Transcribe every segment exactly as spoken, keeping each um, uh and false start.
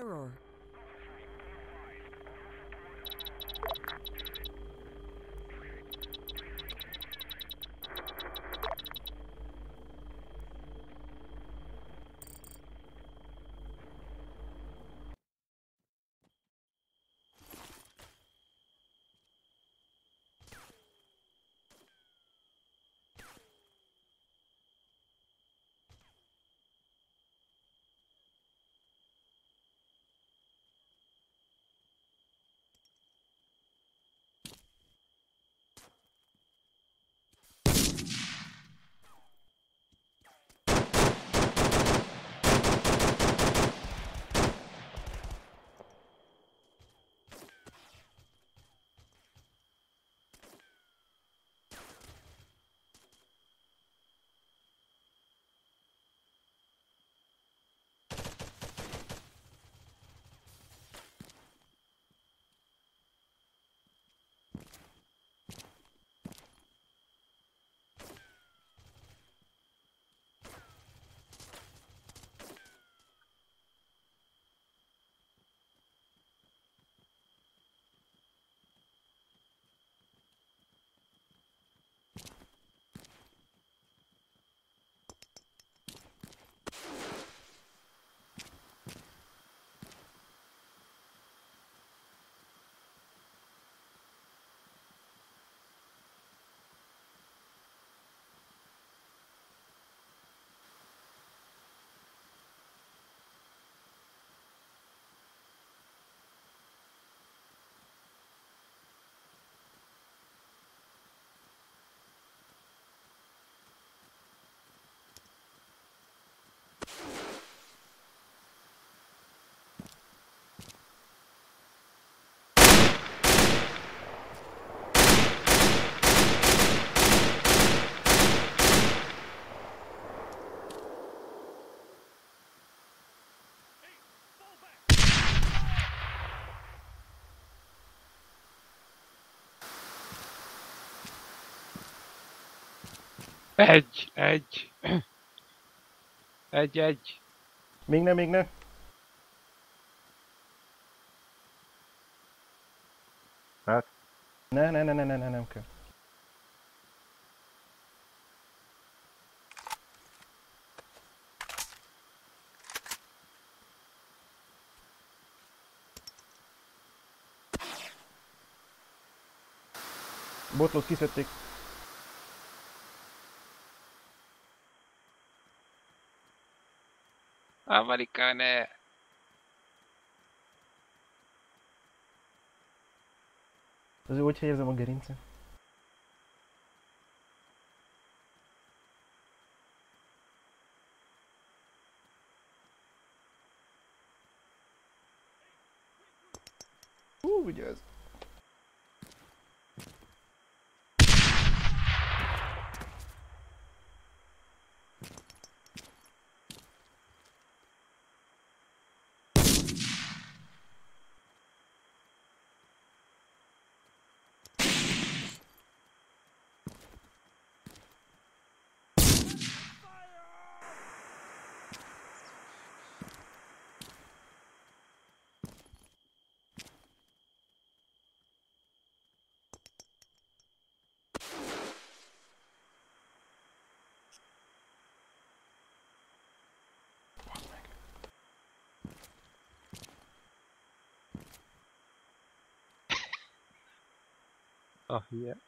error. Egy, egy. Egy, egy. Még ne, még ne. Hát? Ne, ne, ne, ne, ne, ne, nem kell. Botlót kiszedték. Amerikane. Az úgy helyezem a gerincet. Hú, ugye ez. A hülye.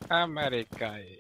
Amerikai.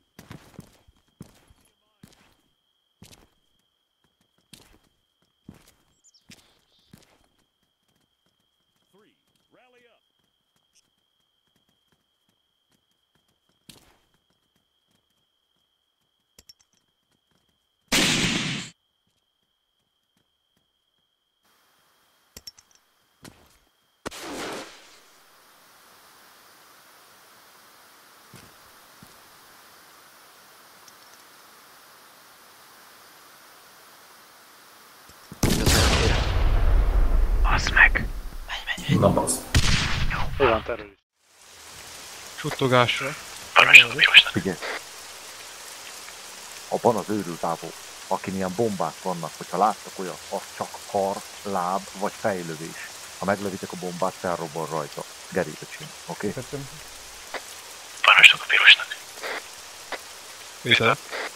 Basz meg! Na basz. Hol van terrorista? Suttogásra. Parancsnok a pirosnak. Figyelj! Abban az őrült ávó, akin ilyen bombák vannak, hogyha láttak olyat, az csak kar, láb vagy fejlövés. Ha meglövitek a bombát, felrobban rajta. Gerítecsén, oké? Okay? Tettem. Parancsnok a pirosnak. Micsoda?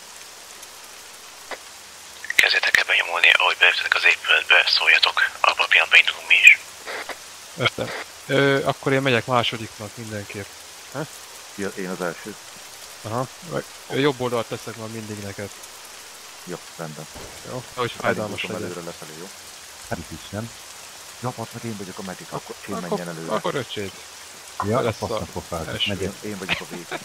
Kezdjetek el benyomulni, ahogy beléptetek az épületbe, szóljatok. Abban a pillanatban indulunk mi is. Értem. Ö, akkor én megyek másodiknak mindenképp. Ja, én az első. Aha. Meg jobb oldalt teszek már mindig neked. Jó, rendben. Jó? Hogy fájdalmas Elindultam legyen. előre lefelé, jó? Hát is nem. Ja, hát meg én vagyok a medik, akkor én Akkor, menjen előre. akkor öcséd. Ja, lesz azt a a pofád. első. Megyek. Én vagyok a vége.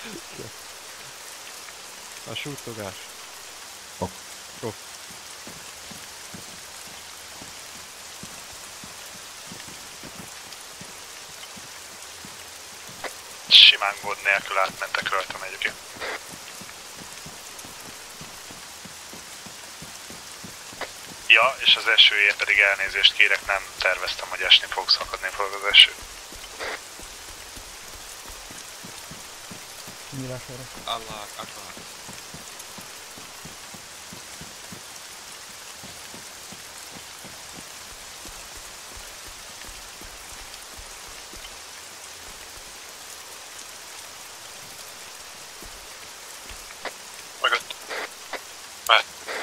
A suttogás. Hopp. Go. Simán gond nélkül átmentek rajtam egyébként. Ja, és az esőért pedig elnézést kérek, nem terveztem, hogy esni fog, szakadni fog az eső. Nyílására. Allah akbar. Mögött. Már.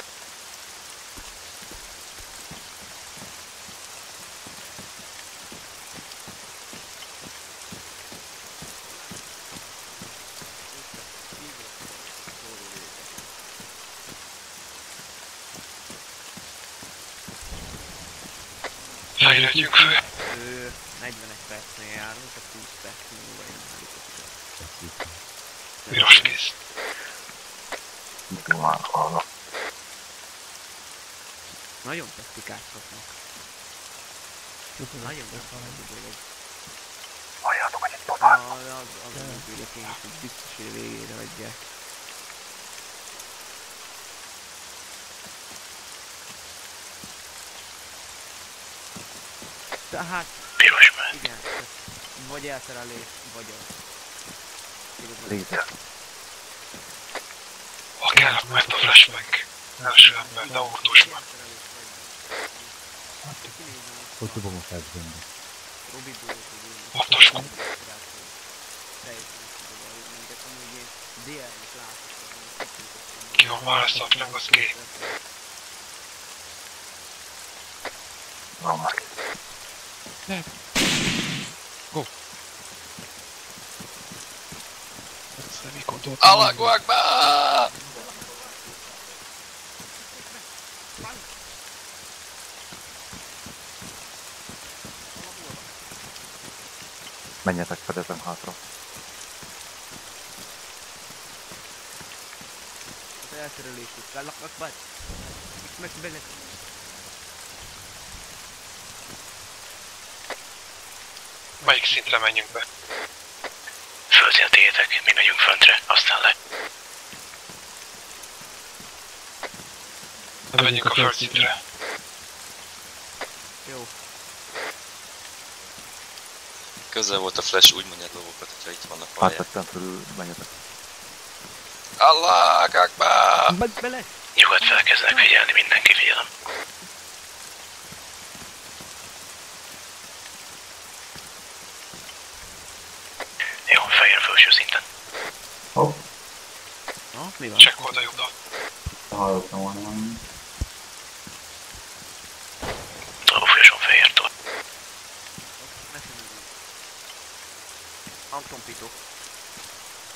Fejlődjünk föl. Ö, negyvenegy percnél járunk, a húsz perc múlva jön a helikopter. Piros kész. Jó, már hallom. Nagyon praktikázhatnak. Nagyon praktikálható dolog. Halljátok, hogy itt Ah, tovább. az, az, az a működök én is, hogy biztos, hogy a végére adják. Tehát, Piros már. igen, tehát vagy elterelés, vagy az. Igazából. Léte. Ha kell, mert a flashback. Első ember, de óvatosban. Hogy tudom a felzőnni? Pontos. Ki van választott meg, az ki? Van már. Allahu akbar! Menjetek, fedezem hátra. Az elterelésük, laknak vagy? Itt meg bele. Melyik szintre menjünk be? Földszintétek, mi megyünk föntre, aztán le. Menjünk a földszintre. Jó. Közel volt a flash, úgy mondja dolgokat, hogyha itt vannak valójában. Átvettem fölül, menjetek. Allah akbar! Meg bele! Nyugodt felkezdenek figyelni, mindenki figyelem. Jó, feljön felső szinten. Hopp, Na, mi van? Check oldal jobbra. hallottam volna valami. Toló folyosón feljön túl. Anton Pito.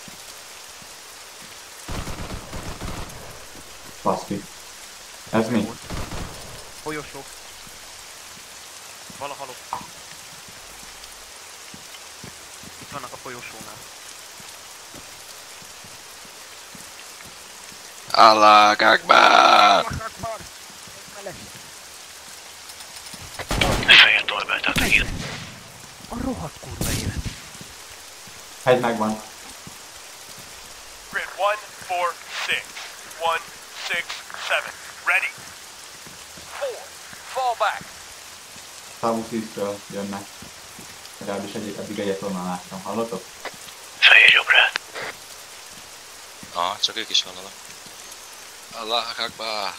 Baszki. Ez mi? Folyosó. Valahol ott. Itt vannak a folyosónál. Allah Akbar! Fehér torbáltátok itt. A rohadt kurva élet. Egy megvan. Grid one, four, six. One, six, seven. Ready. Four. Fall back. Távú szíztől jönnek. Legalábbis egyik eddig egyet onnan láttam. Hallottok? Fehér jobbra. Ah, csak ők is hallanak. Allah Akbar!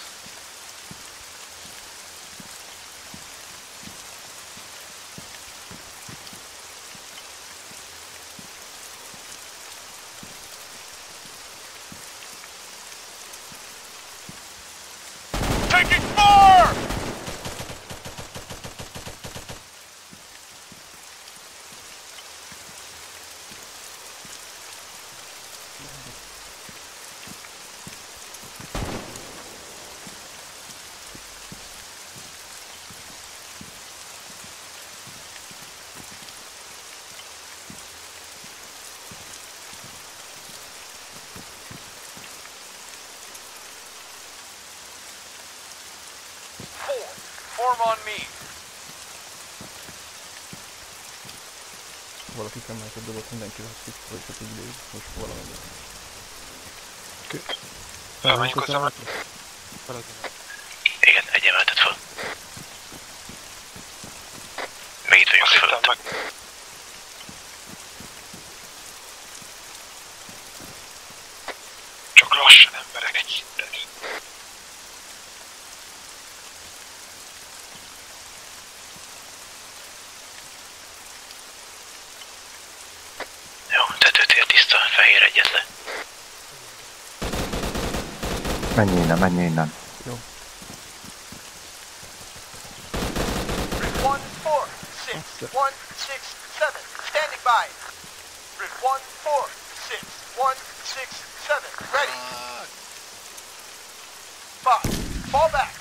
Taking fire! Four. Form on me. Valaki szemmeltet dobott, mindenki látszik, hogy csak így lőd. Most valami. Felmenjük az emeltre? Feladom. Igen, egy emeltet fel. Még itt vagyunk fölött. Meg... Csak lassan, emberek, egy hittet. Jó, tetőtér tiszta, fehér egyet le. Menj innen, menj innen. Grid one, four, six. One, six, seven. Standing by. Grid one, four, six. One, six, seven. Ready. Five. Fall back.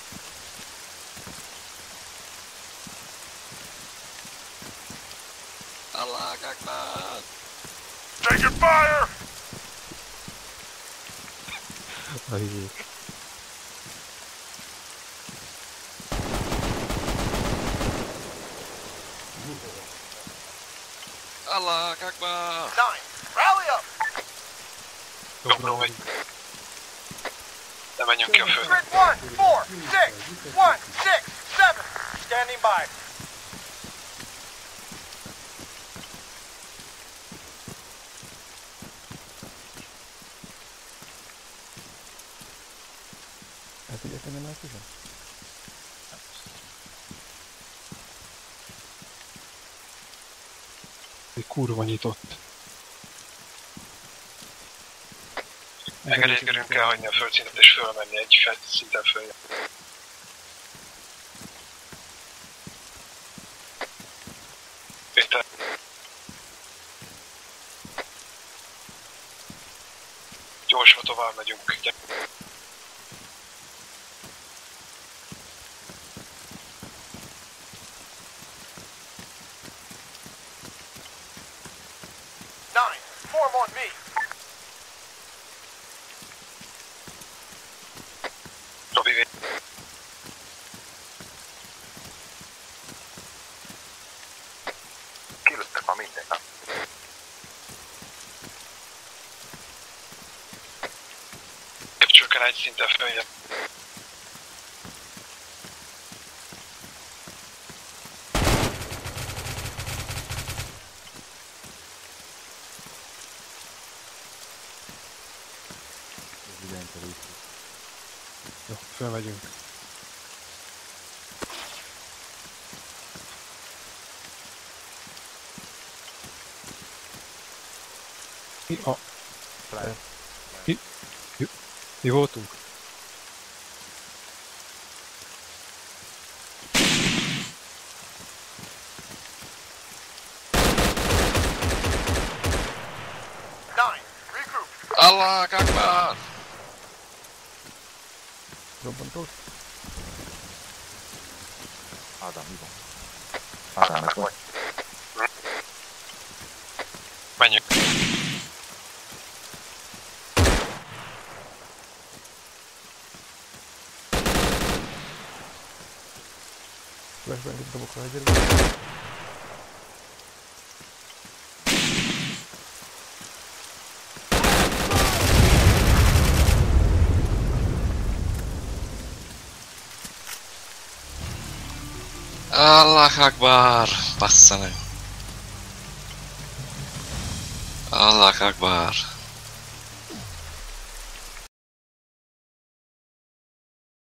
Allah Akbar! Taking fire! Ajjék. Allah Akbar! Nine. Rally up. Jobbra vagy. Ne menjünk ki a földre. Grid one, four, six. One, six, seven. Standing by. Hát egyetemen látszom? Egy kurva nyitott. Engedélyezkedünk kell hagyni a földszintet és fölmenni egy felt szinten följön. Péter. Gyorsva tovább megyünk. Nine, form on me. Robi, wait. Kilőttek már mindent, nem? Csökken egy szinten följebb. Jó, fölmegyünk. Mi a... Mi? Mi, mi voltunk? Nine, regroup. Allah Akbar! robbantós. Ádám, mi van? Ádám, ez vagy? Menjünk. Flashbang-et dobok rá egyelőre. Allah Akbar! Bassza meg! Allah Akbar!